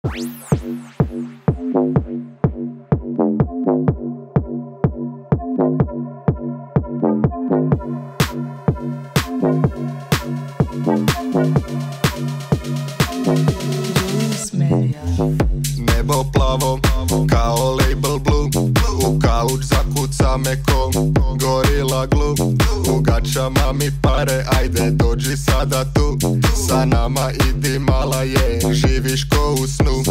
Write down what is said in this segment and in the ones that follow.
Nebo plavo kao label blue, u kauč zakuca me ko Gorilla Glue. U gačama mi pare, ajde dođi sada tu, sa nama idi mala je, živiš ko u snu.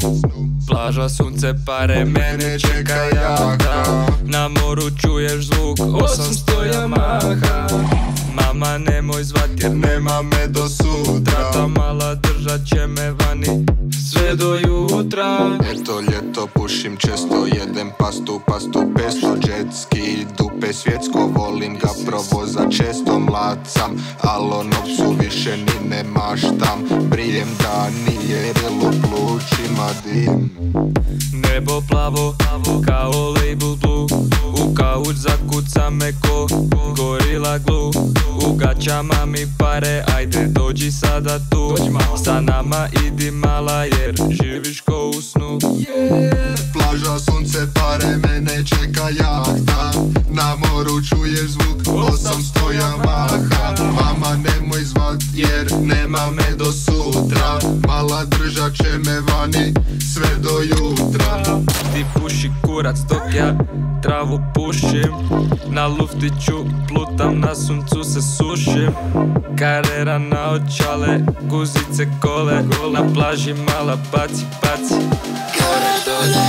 Plaža, sunce, pare, mene čeka jahta, na moru čuješ zvuk 800 Yamaha. Mama nemoj zvat jer nema me do sutra, ta mala držat će me vani sve do jutra. Eto ljeto pušim često, jedem pastu pesto, džetski dupe svjetsko, volim ga provoza često. Mlad sam, alo nopsu više ni ne maštam, brijem da nije relo plućima dim. Nebo plavo kao label blue, u kauč zakuca me ko Gorilla Glue. U gačama mi pare, ajde dođi sada tu, sa nama idi mala jer živiš ko u snu. Plaža, sunce, pare, mene čeka jahta, na moru čuješ zvuk 800 Yamaha. Mama nemoj zvat jer nema me do sutra, mala držat će me vani sve do jutra. Ti puši kurac dok ja travu pušim, na luftiću plutam, na suncu se sušim. Karera na očale, guzice kole, na plaži mala baci gore dole.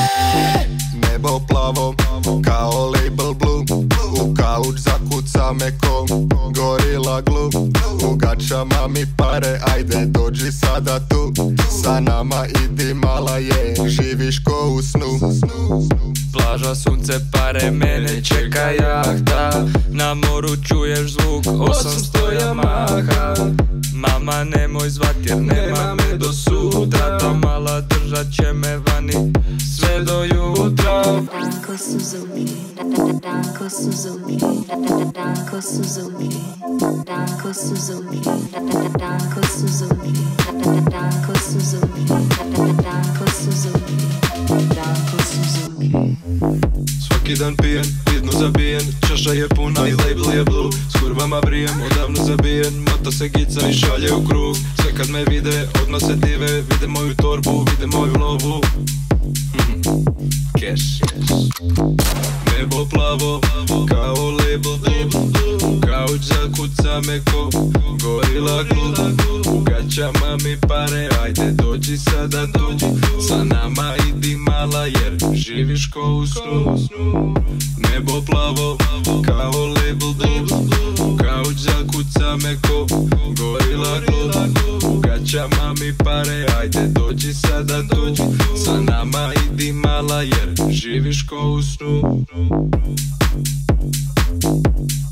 Nebo plavo kao label blue, u kauč zakuca me ko Gorilla Glue. U gačama mi pare, ajde dođi sada tu, sa nama idi mala je, živiš ko u snu. Plaža, sunce, pare, mene čeka jahta, na moru čuješ zvuk 800 Yamaha. Mama nemoj zvat jer nema me do sutra, ta mala držat će me vani sve do jutra. Danko Suzuki, Danko Suzuki, Danko Suzuki, Danko Suzuki, Danko Suzuki, Danko Suzuki, Danko Suzuki, Danko Suzuki. Svaki dan pijem, vidno zabijen, čaša je puna i label je blue. S kurvama brijem, odavno zabijen, moto se gica i šalje u krug. Sve kad me vide, odmah se dive, vide moju torbu, vide moju lovu. Cash. Nebo plavo kao label blue, kauč zakuca me ko Gorilla Glue. U gačama mi pare, ajde dođi sada tu, sa nama idi mala jer živiš ko u snu. Nebo plavo kao label blue, kauč zakuca me ko Gorilla Glue. U gačama mi pare, ajde dođi sada tu, sa nama idi mala jer živiš ko u snu.